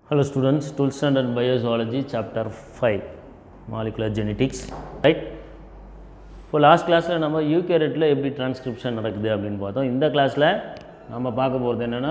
Hello students, 12th standard Biozoology chapter 5 Molecular Genetics, right? இப்போ last கிளாஸில் நம்ம யூகேரியட்டில் எப்படி டிரான்ஸ்கிரிப்ஷன் நடக்குது அப்படின்னு பார்த்தோம். இந்த கிளாஸில் நம்ம பார்க்க போகிறது என்னென்னா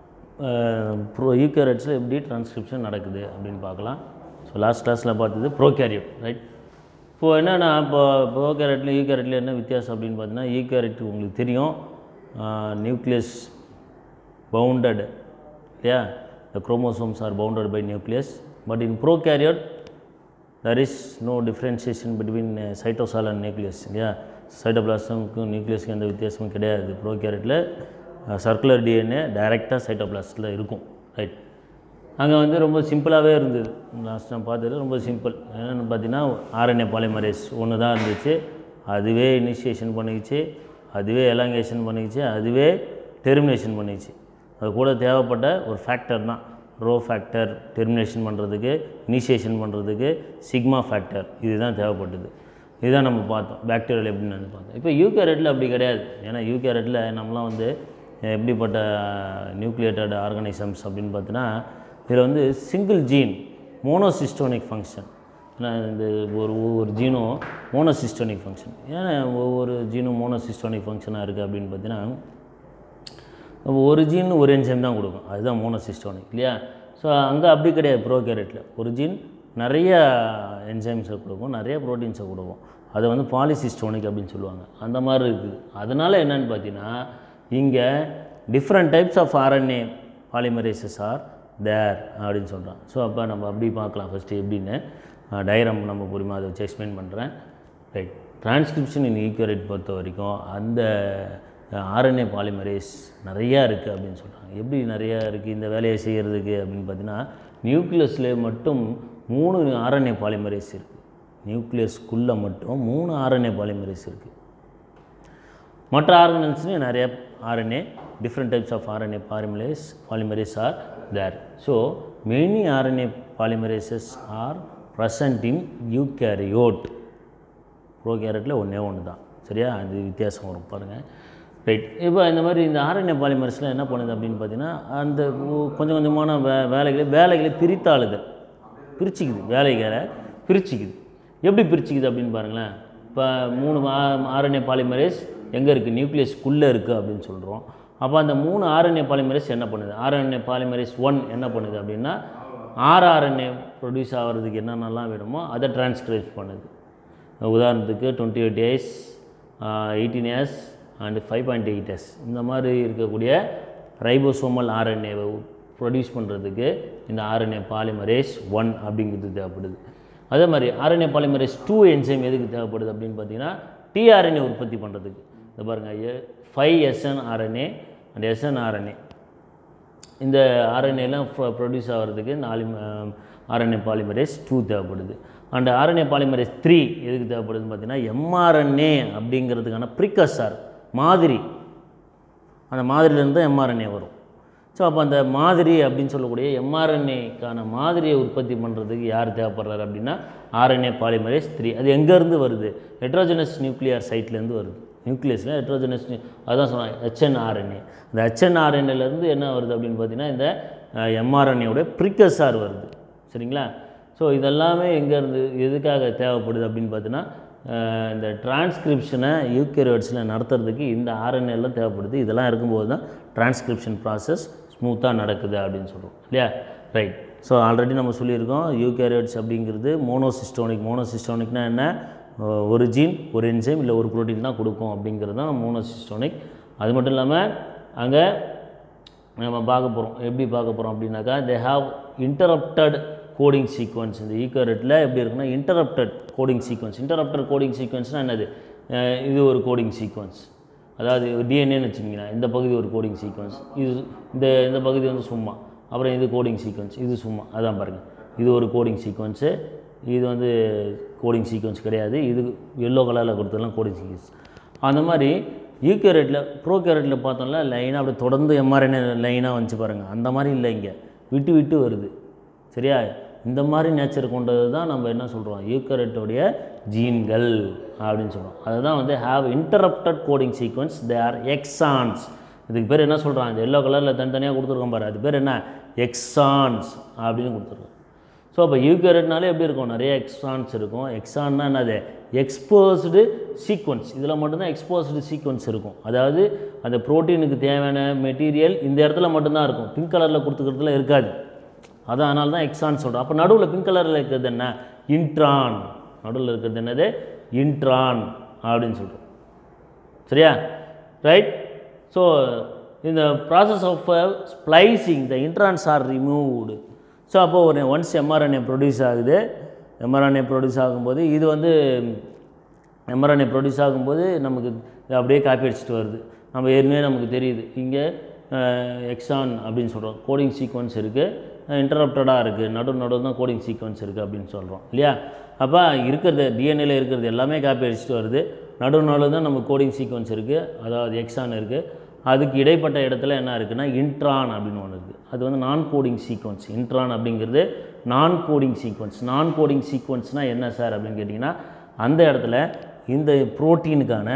யூகேரியட்ஸில் எப்படி டிரான்ஸ்கிரிப்ஷன் நடக்குது அப்படின்னு பார்க்கலாம். ஸோ லாஸ்ட் கிளாஸில் பார்த்தது ப்ரோகேரியட், ரைட்? இப்போது என்னென்னா இப்போ ப்ரோகேரியட்லையும் யூகேரியட்லையும் என்ன வித்தியாசம் அப்படின்னு பார்த்தீங்கன்னா, யூகேரியட் உங்களுக்கு தெரியும், நியூக்ளியஸ் பவுண்டட் இல்லையா, the chromosomes are bounded by nucleus, but in prokaryote there is no differentiation between cytosol and nucleus. Yeah, cytoplasm nucleus எந்த வித்தியாசமும் கிடையாது. ப்ரோகேரியட்டில் சர்க்குலர் டிஎன்ஏ டைரெக்டாக சைட்டோபிளாஸ்டில் இருக்கும், ரைட்? அங்கே வந்து ரொம்ப சிம்பிளாகவே இருந்தது. லாஸ்ட் நான் பார்த்தது ரொம்ப சிம்பிள். என்னென்னு பார்த்தீங்கன்னா, ஆர்என்ஏ பாலிமரேஸ் ஒன்று தான் இருந்துச்சு. அதுவே இனிஷியேஷன் பண்ணிக்கிச்சு, அதுவே எலாங்கேஷன் பண்ணிக்கிச்சு, அதுவே டெர்மினேஷன் பண்ணிக்கிச்சு. அது கூட தேவைப்பட்ட ஒரு ஃபேக்டர் தான் ரோ ஃபேக்டர், டெர்மினேஷன் பண்ணுறதுக்கு, இனிஷியேஷன் பண்ணுறதுக்கு சிக்மா ஃபேக்டர், இதுதான் தேவைப்பட்டது. இதுதான் நம்ம பார்த்தோம் பாக்டீரியாவில் எப்படின்னு பார்த்தோம். இப்போ யூகேரியட்டில் அப்படி கிடையாது. ஏன்னா யூகேரியட்டில் நம்மளாம் வந்து எப்படிப்பட்ட நியூக்ளியேட்டட் ஆர்கானிசம்ஸ் அப்படின்னு பார்த்தீங்கன்னா, இதில் வந்து சிங்கிள் ஜீன் மோனோசிஸ்டோனிக் ஃபங்க்ஷன். ஏன்னா இந்த ஒவ்வொரு ஜீனும் மோனோசிஸ்டோனிக் ஃபங்க்ஷன். ஏன்னா ஒவ்வொரு ஜீனும் மோனோசிஸ்டோனிக் ஃபங்க்ஷனாக இருக்குது அப்படின்னு பார்த்தீங்கன்னா, ஒரு ஜீன் ஒரு என்சைம் தான் கொடுக்கும், அதுதான் மோனோசிஸ்டோனிக் இல்லையா? ஸோ அங்கே அப்படி கிடையாது. ப்ரோகேரியட்டில் ஒரு ஜீன் நிறைய என்சைம்ஸை கொடுக்கும், நிறைய ப்ரோட்டீன்ஸை கொடுக்கும். அதை வந்து பாலிசிஸ்டோனிக் அப்படின்னு சொல்லுவாங்க. அந்த மாதிரி இருக்குது. அதனால் என்னென்னு பார்த்தீங்கன்னா, இங்கே different types of RNA polymerases are there அப்படின்னு சொல்கிறான். ஸோ அப்போ நம்ம அப்படி பார்க்கலாம் ஃபஸ்ட்டு எப்படின்னு டயக்ராம் நம்ம பொறுமையாக அதை வச்சு எக்ஸ்பிளைன் பண்ணுறேன், ரைட்? டிரான்ஸ்கிரிப்ஷன் இன் யூகேரியட் பொறுத்த வரைக்கும் அந்த ஆர்என்ஏ பாலிமரேஸ் நிறையா இருக்குது அப்படின்னு சொல்கிறாங்க. எப்படி நிறையா இருக்குது இந்த வேலையை செய்கிறதுக்கு அப்படின்னு பார்த்தீங்கன்னா, நியூக்ளியஸில் மட்டும் 3 ஆர்என்ஏ பாலிமரேஸ் இருக்குது. நியூக்ளியஸ்க்குள்ளே மட்டும் 3 ஆர்என்ஏ பாலிமரேஸ் இருக்குது. மற்ற ஆர்கனல்ஸ்லேயும் நிறைய RNA, different types of RNA polymerase are there. So many RNA polymerases are present in eukaryote. ப்ரோகேரியட்டில் ஒன்று தான், சரியா? அது வித்தியாசம் வரும் பாருங்கள், ரைட்? இப்போ இந்த மாதிரி இந்த ஆர்என்ஏ பாலிமரேஸ்லாம் என்ன பண்ணுது அப்படின்னு பார்த்தீங்கன்னா, அந்த கொஞ்சம் கொஞ்சமான வேலைகளை பிரித்தாளுதல், பிரிச்சுக்குது, வேலைகளை பிரிச்சுக்குது. எப்படி பிரிச்சுக்குது அப்படின்னு பாருங்களேன். இப்போ 3 ஆர்என்ஏ பாலிமரேஸ் எங்கே இருக்குது? நியூக்ளியஸ்க்குள்ளே இருக்குது அப்படின்னு சொல்கிறோம். அப்போ அந்த 3 ஆர்என்ஏ பாலிமரேஸ் என்ன பண்ணுது? ஆர்என்ஏ பாலிமரேஸ் 1 என்ன பண்ணுது அப்படின்னா, ஆர்என்ஏ ப்ரொடியூஸ் ஆகிறதுக்கு என்னென்னலாம் வேணுமோ அதை டிரான்ஸ்கிரைப் பண்ணுது. உதாரணத்துக்கு 28 years, 18 years அண்டு 5.8 years இந்த மாதிரி இருக்கக்கூடிய ரைபோசோமல் ஆர்என்ஏவை ப்ரொடியூஸ் பண்ணுறதுக்கு இந்த ஆர்என்ஏ பாலிமரேஸ் 1 அப்படிங்கிறது தேவைப்படுது. அதே மாதிரி ஆர்என்ஏ பாலிமரேஸ் 2 என்சைம் எதுக்கு தேவைப்படுது அப்படின்னு பார்த்தீங்கன்னா, டிஆர்என்ஏ உற்பத்தி பண்ணுறதுக்கு. இதை பாருங்கள், 5SN RNA and SN RNA இந்த ஆர்என்ஏலாம் ப்ரொடியூஸ் ஆகிறதுக்கு இந்த ஆர்என்ஏ பாலிமரேஸ் 2 தேவைப்படுது. அண்ட் ஆர்என்ஏ பாலிமரேஸ் 3 எதுக்கு தேவைப்படுதுன்னு பார்த்தீங்கன்னா, எம்ஆர்என்ஏ அப்படிங்கிறதுக்கான ப்ரிகர்சர் மாதிரி, அந்த மாதிரிலேருந்து எம்ஆர்என்ஏ வரும். ஸோ அப்போ அந்த மாதிரி அப்படின்னு சொல்லக்கூடிய எம்ஆர்என்ஏக்கான மாதிரியை உற்பத்தி பண்ணுறதுக்கு யார் தேவைப்படுறாரு அப்படின்னா, ஆர்என்ஏ பாலிமரேஸ் 3. அது எங்கேருந்து வருது? ஹெட்ரோஜனஸ் நியூக்ளியர் சைட்லேருந்து வருது. நியூக்ளியஸில் ஹெட்ரோஜனஸ், அதுதான் சொன்னாங்க HNRNA. அந்த HNRNAலேருந்து என்ன வருது அப்படின்னு பார்த்தீங்கன்னா, இந்த எம்ஆர்என்ஏவோட ப்ரிகர்சர் வருது, சரிங்களா? ஸோ இதெல்லாமே எங்கேருந்து எதுக்காக தேவைப்படுது அப்படின்னு பார்த்தீங்கன்னா, இந்த டிரான்ஸ்கிரிப்ஷனை யூகேரியோட்ஸில் நடத்துறதுக்கு இந்த ஆர்என்ஏலாம் தேவைப்படுது. இதெல்லாம் இருக்கும்போது தான் டிரான்ஸ்கிரிப்ஷன் ப்ராசஸ் ஸ்மூத்தாக நடக்குது அப்படின்னு சொல்கிறோம் இல்லையா, ரைட்? ஸோ ஆல்ரெடி நம்ம சொல்லியிருக்கோம், யூகேரியோட்ஸ் அப்படிங்கிறது மோனோசிஸ்டோனிக். மோனோசிஸ்டோனிக்னா என்ன? ஒரு ஜீன் ஒரு என்சைம் இல்லை ஒரு ப்ரோட்டீன் தான் கொடுக்கும் அப்படிங்கிறது தான் மோனோசிஸ்டோனிக். அது மட்டும் இல்லாமல் அங்கே நம்ம பார்க்க போகிறோம், எப்படி பார்க்க போகிறோம் அப்படின்னாக்கா, they have interrupted coding sequence. இந்த யூகேரியட்டில் எப்படி இருக்குன்னா, interrupted coding sequence. Interrupted coding சீக்வன்ஸ்னால் என்னது? இது ஒரு கோடிங் சீக்வன்ஸ், அதாவது டிஎன்ஏன்னு வச்சுக்கிங்கன்னா இந்த பகுதி ஒரு கோடிங் சீக்வன்ஸ், இது இந்த பகுதி வந்து சும்மா, அப்புறம் இது கோடிங் சீக்வன்ஸ், இது சும்மா. அதான் பாருங்கள், இது ஒரு கோடிங் சீக்வன்ஸு, இது வந்து கோடிங் சீக்வன்ஸ் கிடையாது, இது எல்லோ கலரில் கொடுத்ததெல்லாம் கோடிங் சீக்வன்ஸ். அந்த மாதிரி யூகேரியட்டில் ப்ரோகேரியட்டில் பார்த்தோம்னா லைனாக அப்படி தொடர்ந்து எம்ஆர்என்ஏ லைனாக வந்துச்சு பாருங்கள். அந்த மாதிரி இல்லை, இங்கே விட்டு விட்டு வருது, சரியா? இந்த மாதிரி நேச்சர் கொண்டது தான் நம்ம என்ன சொல்கிறோம், யூகேரியட்டோடைய ஜீன்கள் அப்படின்னு சொல்கிறோம். அதுதான் வந்து have interrupted coding sequence, they are exons. இதுக்கு பேர் என்ன சொல்கிறாங்க? இந்த எல்லோ கலரில் தனித்தனியாக கொடுத்துருக்கோம் பாரு, அது பேர் என்ன? எக்ஸான்ஸ் அப்படின்னு கொடுத்துருக்கோம். ஸோ அப்போ யூகேரியட்னாலே எப்படி இருக்கும், நிறைய எக்ஸான்ஸ் இருக்கும். எக்ஸான்னா என்னது, எக்ஸ்போஸ்டு சீக்வன்ஸ். இதில் மட்டும்தான் எக்ஸ்போஸ்டு சீக்வன்ஸ் இருக்கும். அதாவது அந்த ப்ரோட்டீனுக்கு தேவையான மெட்டீரியல் இந்த இடத்துல மட்டும்தான் இருக்கும், பிங்க் கலரில் கொடுத்துக்கிறதுல இருக்காது. அதனால தான் எக்ஸான் சொல்கிறோம். அப்போ நடுவில் பிங்க் கலரில் இருக்கிறது என்ன, இன்ட்ரான். நடுவில் இருக்கிறது என்னது, இன்ட்ரான் அப்படின்னு சொல்கிறோம். சரியா, ரைட். ஸோ இந்த process of splicing the introns are removed. So அப்போது ஒரு ஒன்ஸ் எம்ஆர்என்ஏ ப்ரொடியூஸ் ஆகுது. எம்ஆர்என்ஏ ப்ரொடியூஸ் ஆகும்போது இது வந்து எம்ஆர்என்ஏ ப்ரொடியூஸ் ஆகும்போது நமக்கு அப்படியே காப்பி அடிச்சுட்டு வருது. நம்ம ஏற்கனவே நமக்கு தெரியுது, இங்கே எக்ஸான் அப்படின்னு சொல்கிறோம், கோடிங் சீக்வன்ஸ் இருக்குது, இன்டரப்டடாக இருக்குது, நடு தான் கோடிங் சீக்வன்ஸ் இருக்குது அப்படின்னு சொல்கிறோம் இல்லையா. அப்போ இருக்கிறது டிஎன்ஏல இருக்கிறது எல்லாமே காப்பி அடிச்சுட்டு வருது. நடு தான் நம்ம கோடிங் சீக்வன்ஸ் இருக்குது, அதாவது எக்ஸான் இருக்குது. அதுக்கு இடைப்பட்ட இடத்துல என்ன இருக்குன்னா இன்ட்ரான் அப்படின்னு ஒன்று இருக்குது. அது வந்து நான் கோடிங் சீக்வன்ஸ். இன்ட்ரான் அப்படிங்கிறது non coding sequence. Non coding சீக்வன்ஸ்னால் என்ன சார் அப்படின்னு கேட்டிங்கன்னா, அந்த இடத்துல இந்த ப்ரோட்டீனுக்கான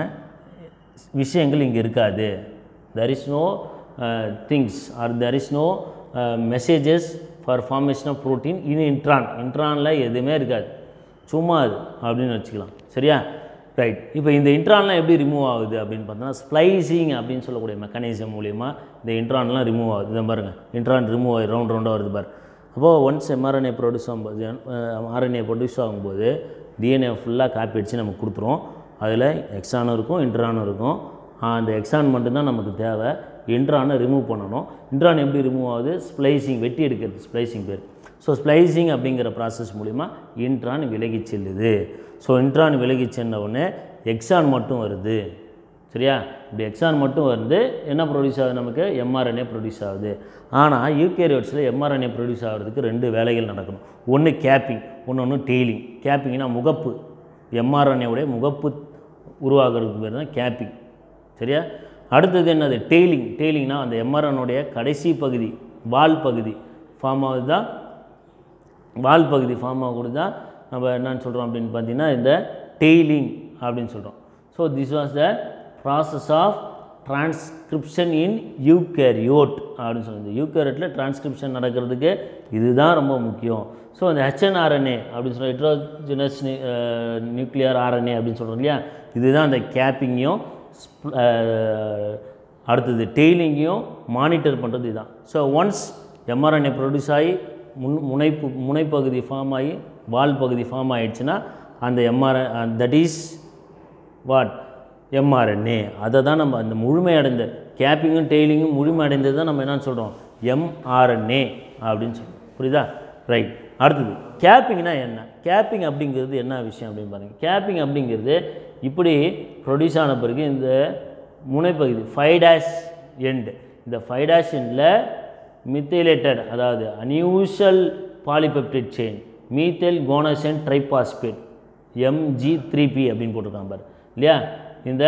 விஷயங்கள் இங்கே இருக்காது. There is no things are there is no messages for formation of protein in intron. இன்ட்ரானில் எதுவுமே இருக்காது, சும்மா அது அப்படின்னு வச்சுக்கலாம். சரியா, ரைட். இப்போ இந்த இன்ட்ரான்லாம் எப்படி ரிமூவ் ஆகுது அப்படின்னு பார்த்தோன்னா, ஸ்ப்ளைசிங் அப்படின்னு சொல்லக்கூடிய மெக்கானிசம் மூலிமா இந்த இன்ட்ரான்லாம் ரிமூவ் ஆகுது. இதை பாருங்கள், இன்ட்ரான் ரிமூவ் ஆகி ரவுண்டாக வருது பாரு. அப்போது ஒன்ஸ் எம்ஆர்என்ஏ ப்ரொடியூஸ் ஆகும்போது, ஆர்என்ஏ ப்ரொடியூஸ் ஆகும்போது டிஎன்ஏ ஃபுல்லாக காப்பி அடித்து நமக்கு கொடுத்துரும். அதில் எக்ஸானும் இருக்கும், இன்ட்ரானும் இருக்கும். அந்த எக்ஸான் மட்டும்தான் நமக்கு தேவை. இன்ட்ரானை ரிமூவ் பண்ணணும். இன்ட்ரான் எப்படி ரிமூவ் ஆகுது, ஸ்ப்ளைசிங், வெட்டி எடுக்கிறது, ஸ்ப்ளைசிங் பேர். ஸோ ஸ்ப்ளைசிங் அப்படிங்கிற ப்ராசஸ் மூலிமா இன்ட்ரான் விலகி செல்லுது. ஸோ இன்ட்ரான் விலகி சென்ற உடனே எக்ஸான் மட்டும் வருது. சரியா, இப்படி எக்ஸான் மட்டும் வந்து என்ன ப்ரொடியூஸ் ஆகுது, நமக்கு எம்ஆர்என்ஏ ப்ரொடியூஸ் ஆகுது. ஆனால் யூகேரியோட்ஸில் எம்ஆர்என்ஏ ப்ரொடியூஸ் ஆகிறதுக்கு 2 வேலைகள் நடக்கணும். ஒன்று கேப்பிங், ஒன்று டெய்லிங். கேப்பிங்னா முகப்பு, எம்ஆர்என்ஏவுடைய முகப்பு உருவாகிறதுக்கு பேர் தான் கேப்பிங். சரியா, அடுத்தது என்னது, டெய்லிங். டெய்லிங்னா அந்த எம்ஆர்என்னுடைய கடைசி பகுதி, வால் பகுதி ஃபார்ம் ஆகுது தான், வால் பகுதி ஃபார்ம் ஆகக்கூடாது தான் நம்ம என்னன்னு சொல்கிறோம் அப்படின்னு பார்த்தீங்கன்னா இந்த டெய்லிங் அப்படின்னு சொல்கிறோம். So this was the process of transcription in eukaryote அப்படின்னு சொல்லுது. யூகேரியோட்டில் டிரான்ஸ்கிரிப்ஷன் நடக்கிறதுக்கு இதுதான் ரொம்ப முக்கியம். ஸோ இந்த ஹெச்என்ஆர்என்ஏ அப்படின்னு சொல்கிற ஹெட்ரோஜெனஸ் நியூக்ளியர் ஆர்என்ஏ அப்படின்னு சொல்கிறோம் இல்லையா, இதுதான் அந்த கேப்பிங்கையும் அடுத்தது டெய்லிங்கையும் மானிட்டர் பண்ணுறது இதுதான். ஸோ ஒன்ஸ் எம்ஆர்என்ஏ ப்ரொடியூஸ் ஆகி முனைப்பகுதி ஃபார்ம் ஆகி வால் பகுதி ஃபார்ம் ஆகிடுச்சுன்னா அந்த தட் இஸ் வாட், எம்ஆர்என்ஏ. அதை தான் நம்ம அந்த முழுமையடைந்த கேப்பிங்கும் டெய்லிங்கும் முழுமையடைந்தது தான் நம்ம என்னன்னு சொல்கிறோம், எம்ஆர்என்ஏ அப்படின்னு சொல்கிறோம். புரியுதா, ரைட். அடுத்தது கேப்பிங்னா என்ன, கேப்பிங் அப்படிங்கிறது என்ன விஷயம் அப்படின்னு பாருங்கள். கேப்பிங் அப்படிங்கிறது இப்படி ப்ரொடியூஸ் ஆன பிறகு இந்த முனைப்பகுதி 5' எண்ட், இந்த 5' எண்டில் மித்தைலேட்டட், அதாவது unusual polypeptide chain, methyl guanosine triphosphate, MG3P அப்படின்னு போட்டிருக்காங்க பாரு இல்லையா. இந்த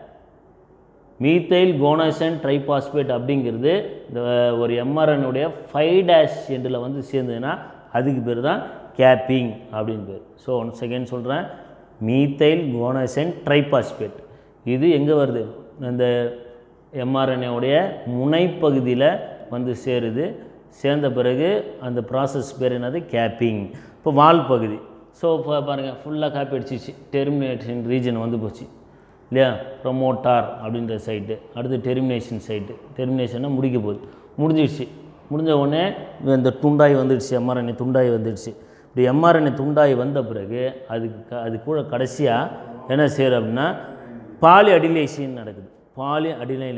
மீத்தைல் கோனோசைன் ட்ரைபாஸ்பேட் அப்படிங்கிறது இந்த ஒரு எம்ஆர்என்னுடைய 5' எண்டில் வந்து சேர்ந்ததுன்னா அதுக்கு பேர் தான் கேப்பிங் அப்படின்னு பேர். ஸோ ஒன்ஸ் அகெயின் சொல்கிறேன், மீத்தைல் கோனோசைன் ட்ரைபாஸ்பேட் இது எங்கே வருது, இந்த எம்ஆர்என்ஏவுடைய முனைப்பகுதியில் வந்து சேருது. சேர்ந்த பிறகு அந்த ப்ராசஸ் பேர் என்னது, கேப்பிங். இப்போ வால் பகுதி, ஸோ இப்போ பாருங்கள் ஃபுல்லாக காப்பி அடிச்சிச்சு, டெர்மினேஷன் ரீஜன் வந்து போச்சு இல்லையா, ப்ரொமோட்டார் அப்படின்ற சைட்டு. அடுத்து டெர்மினேஷன் சைட்டு, டெர்மினேஷன்னா முடிக்க போகுது, முடிஞ்சிடுச்சு. முடிஞ்ச உடனே இந்த துண்டாய் வந்துடுச்சு, எம்ஆர்என்ஏ துண்டாய் வந்துடுச்சு. இப்படி எம்ஆர்என்ஏ துண்டாய் வந்த பிறகு அது கூட கடைசியாக என்ன செய்யுது அப்படின்னா பாலி அடினைலேஷன் நடக்குது. பாலி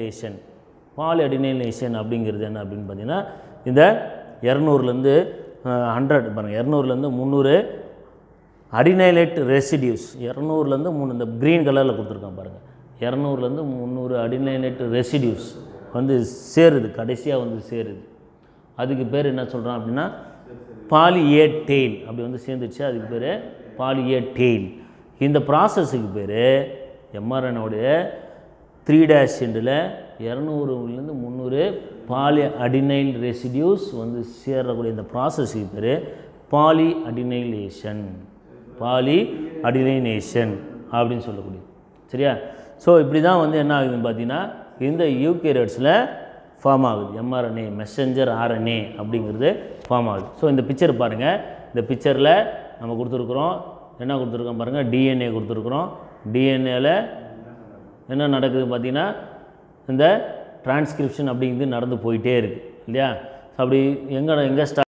அடினைலேஷன் அப்படிங்கிறது என்ன அப்படின்னு பார்த்தீங்கன்னா, இந்த 200லேருந்து 100 பாருங்கள், 200லேருந்து 300 அடினைலேட் ரெசிடியூஸ், 200லேருந்து 300 இந்த க்ரீன் கலரில் கொடுத்துருக்கான் பாருங்கள், 200லேருந்து 300 அடினைலேட் ரெசிடியூஸ் வந்து சேருது, கடைசியாக வந்து சேருது. அதுக்கு பேர் என்ன சொல்கிறோம் அப்படின்னா பாலி ஏ டெயில். அப்படி வந்து சேர்ந்துச்சு, அதுக்கு பேர் பாலி ஏ டெயில். இந்த ப்ராசஸுக்கு பேர் எம்ஆர்என்னுடைய 3' எண்டில் 200லேருந்து 300 பாலி அடினைல் ரெசிடியூஸ் வந்து சேரக்கூடிய இந்த ப்ராசஸுக்கு பேர் பாலி அடினைலேஷன் அப்படின்னு சொல்லக்கூடியது. சரியா, ஸோ இப்படி தான் வந்து என்ன ஆகுதுன்னு பார்த்தீங்கன்னா இந்த யூகேரியோட்ஸில் ஃபார்ம் ஆகுது. mRNA மெசஞ்சர் RNA அப்படிங்கிறது ஃபார்ம் ஆகுது. ஸோ இந்த பிக்சர் பாருங்கள். இந்த பிக்சரில் நம்ம கொடுத்துருக்குறோம், என்ன கொடுத்துருக்கோம் பாருங்கள், DNA கொடுத்துருக்குறோம். டிஎன்ஏல என்ன நடக்குது பார்த்திங்கன்னா இந்த டிரான்ஸ்கிரிப்ஷன் அப்படிங்கிறது நடந்து போயிட்டே இருக்குது இல்லையா. அப்படி எங்கே ஸ்டார்ட்